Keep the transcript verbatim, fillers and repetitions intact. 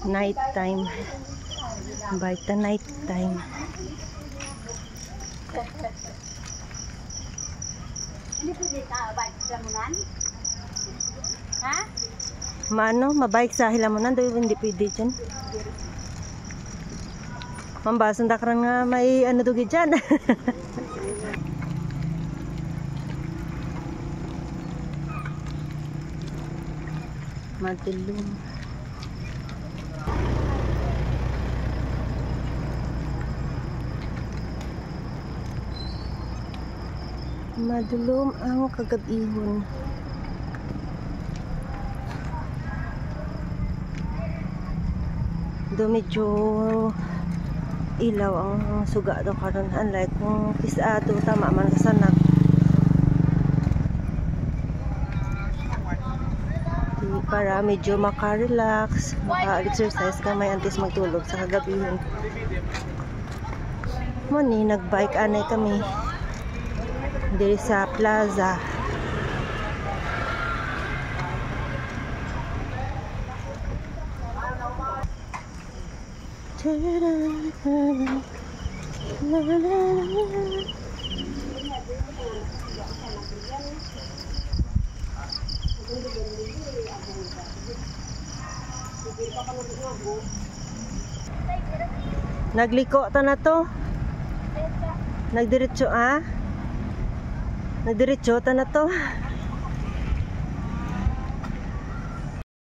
Night time. Bike ta night time. Hindi pwede ka bike sa Lamunan? Ha? Maano, mabike sa Lamunan, do hindi pwede dyan. Mambasan da karan nga may ano dugi dyan. Madulong. Madulom ang kagabihon. Do medyo ilaw ang suga do karon, unlike kung pisado tama man sa sanak. Di para medyo maka-relax, maka-exercise ka may antes magtulog sa kagabihon. Mo ni nag-bike anay kami diri sa plaza. Nagliko ta na to. Nagdiretso ah. Nagdiretso ta na to.